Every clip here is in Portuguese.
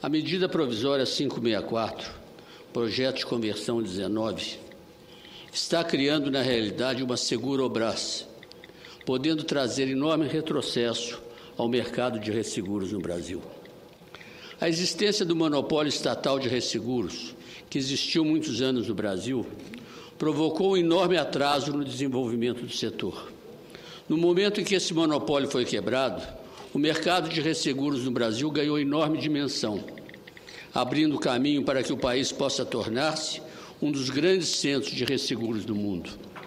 A medida provisória 564, projeto de conversão 19, está criando, na realidade, uma Segurobras, podendo trazer enorme retrocesso ao mercado de resseguros no Brasil. A existência do monopólio estatal de resseguros, que existiu muitos anos no Brasil, provocou um enorme atraso no desenvolvimento do setor. No momento em que esse monopólio foi quebrado, o mercado de resseguros no Brasil ganhou enorme dimensão, abrindo caminho para que o país possa tornar-se um dos grandes centros de resseguros do mundo.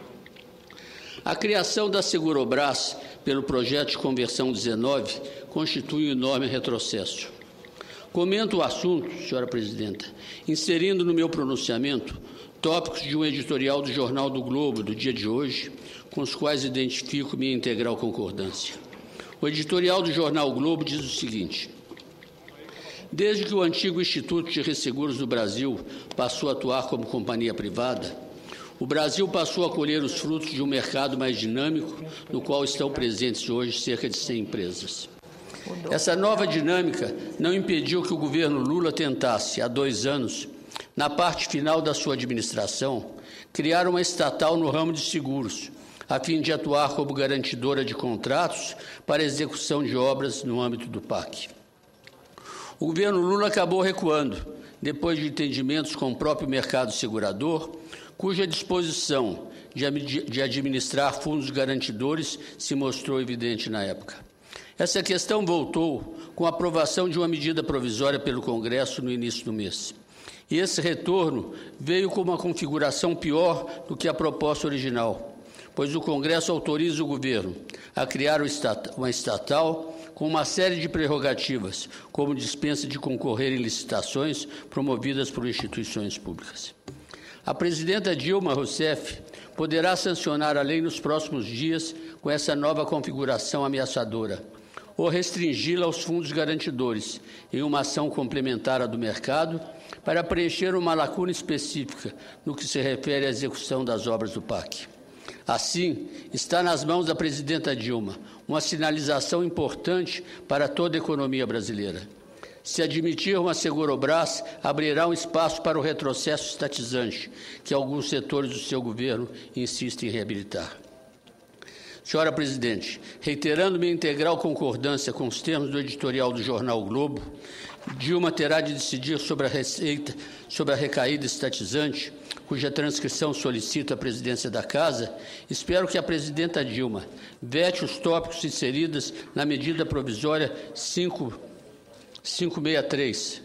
A criação da Segurobras pelo projeto de conversão 19 constitui um enorme retrocesso. Comento o assunto, senhora presidenta, inserindo no meu pronunciamento tópicos de um editorial do Jornal do Globo do dia de hoje, com os quais identifico minha integral concordância. O editorial do Jornal o Globo diz o seguinte: desde que o antigo Instituto de Resseguros do Brasil passou a atuar como companhia privada, o Brasil passou a colher os frutos de um mercado mais dinâmico, no qual estão presentes hoje cerca de 100 empresas. Essa nova dinâmica não impediu que o governo Lula tentasse, há 2 anos, na parte final da sua administração, criar uma estatal no ramo de seguros, a fim de atuar como garantidora de contratos para execução de obras no âmbito do PAC. O governo Lula acabou recuando, depois de entendimentos com o próprio mercado segurador, cuja disposição de administrar fundos garantidores se mostrou evidente na época. Essa questão voltou com a aprovação de uma medida provisória pelo Congresso no início do mês. E esse retorno veio com uma configuração pior do que a proposta original, pois o Congresso autoriza o governo a criar uma estatal com uma série de prerrogativas, como dispensa de concorrer em licitações promovidas por instituições públicas. A presidenta Dilma Rousseff poderá sancionar a lei nos próximos dias com essa nova configuração ameaçadora, ou restringi-la aos fundos garantidores, em uma ação complementar à do mercado, para preencher uma lacuna específica no que se refere à execução das obras do PAC. Assim, está nas mãos da presidenta Dilma uma sinalização importante para toda a economia brasileira. Se admitir uma Segurobras, abrirá um espaço para o retrocesso estatizante que alguns setores do seu governo insistem em reabilitar. Senhora presidente, reiterando minha integral concordância com os termos do editorial do Jornal o Globo, Dilma terá de decidir sobre a recaída estatizante, cuja transcrição solicita a presidência da Casa. Espero que a presidenta Dilma vete os tópicos inseridos na medida provisória 563,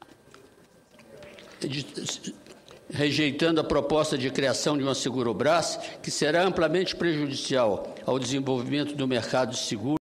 rejeitando a proposta de criação de uma Segurobras, que será amplamente prejudicial ao desenvolvimento do mercado de seguros